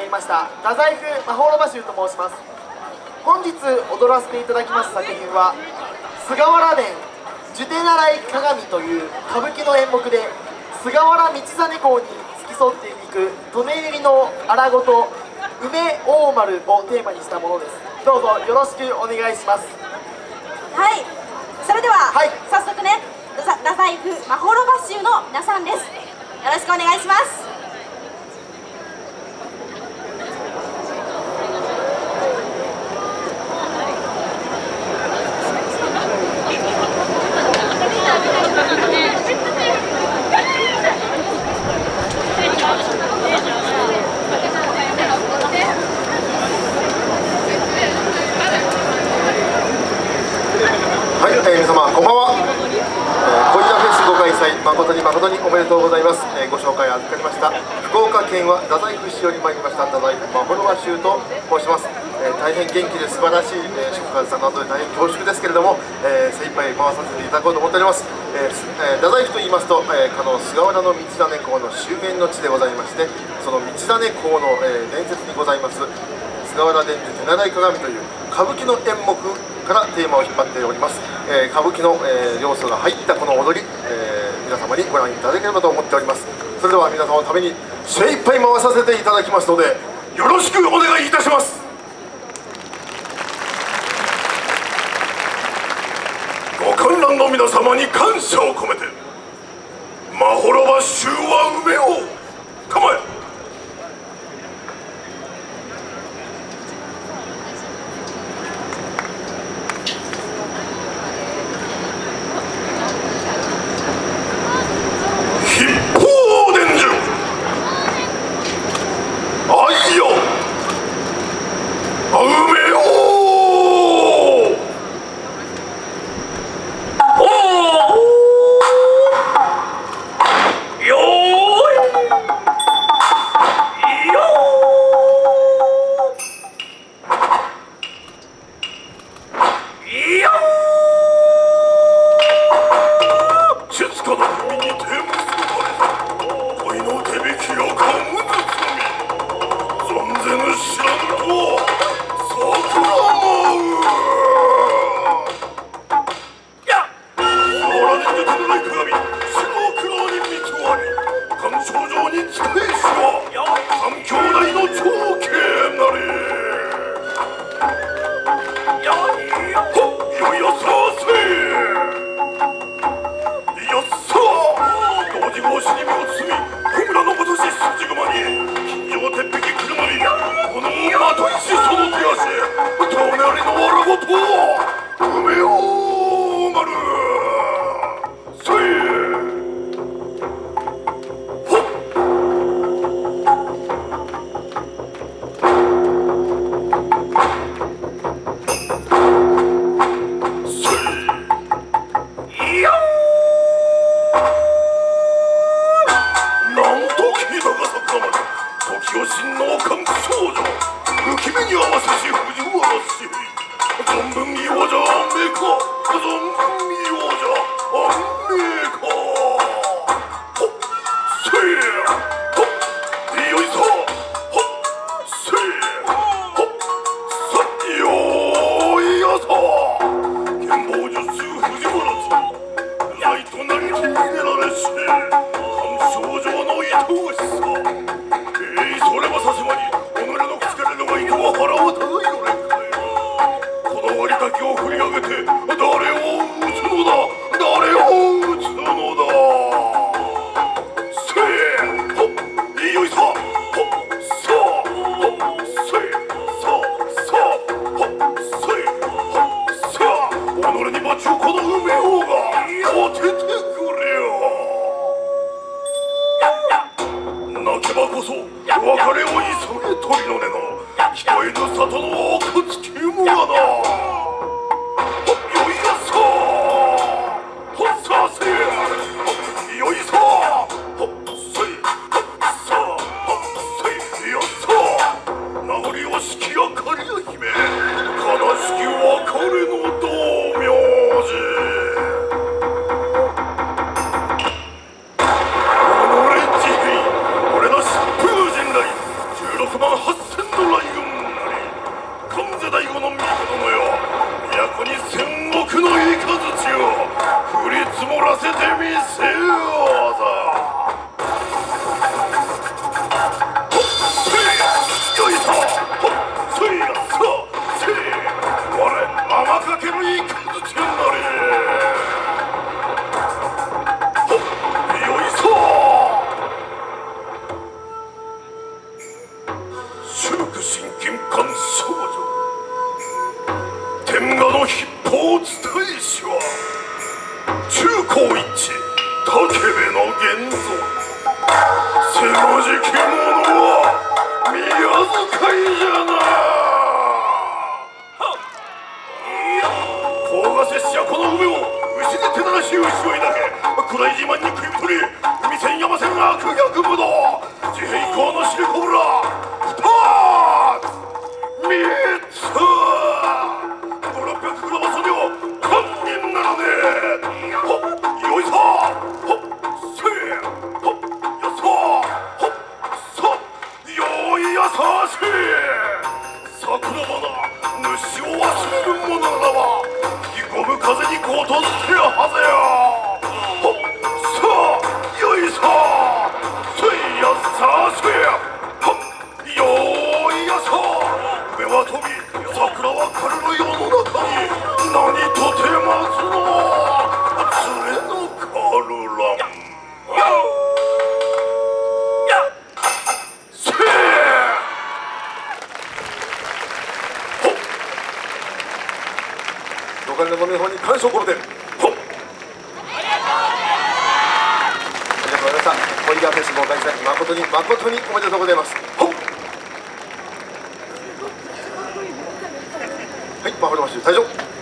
りました太宰府まほろば衆と申します。本日踊らせていただきます作品は菅原伝呪手習い鏡という歌舞伎の演目で、菅原道真公に付き添っていく利根入りの荒事梅大丸をテーマにしたものです。どうぞよろしくお願いします。 はい、それでは、 はい、 早速ね、太宰府まほろば衆の皆さんです。よろしくお願いします。 はい、皆様こんばんは。小平フェスご開催誠におめでとうございます。ご紹介預かりました福岡県は太宰府市より参りました太宰府まほろば衆と申します。大変元気で素晴らしい祝福さんなどで大変恐縮ですけれども、精一杯回させていただこうと思っております。太宰府と言いますと、かの菅原道真公の終焉の地でございまして、その道真公の伝説にございます菅原伝授手習い鏡という歌舞伎の演目からテーマを引っ張っております。歌舞伎の要素が入ったこの踊り、皆様にご覧いただければと思っております。それでは皆様のために精一杯回させていただきますので、よろしくお願いいたします。ご観覧の皆様に感謝を込めて、まほろば衆は梅を構え。誰を撃つのだ、誰を撃つのだ。 中苦心金冠少女天下の筆法を伝えしは中高一致武部の現像せまじき者は宮遣いじゃな。甲賀拙者この梅を牛で手慣らし牛を抱け暗い自慢に食い取り海線山線悪逆武道自閉校のシルコブラ2つ3つ500-600グラマソニを堪忍ならねえ。ほっよいさほっせーほっやさほっさよいやさし桜花主を忘れる者ならば吹き込む風にこうとってはぜよ。ほっさよいさせいやさせほっよいやさ梅は飛び桜は枯れる世の中に何とて待つの連れのカルランせほっお金の飲み方に感謝を込めてほっありがとうございました。恋川フェスの開催誠に誠におめでとうございます。 ほっはい、マホロマッシュ退場。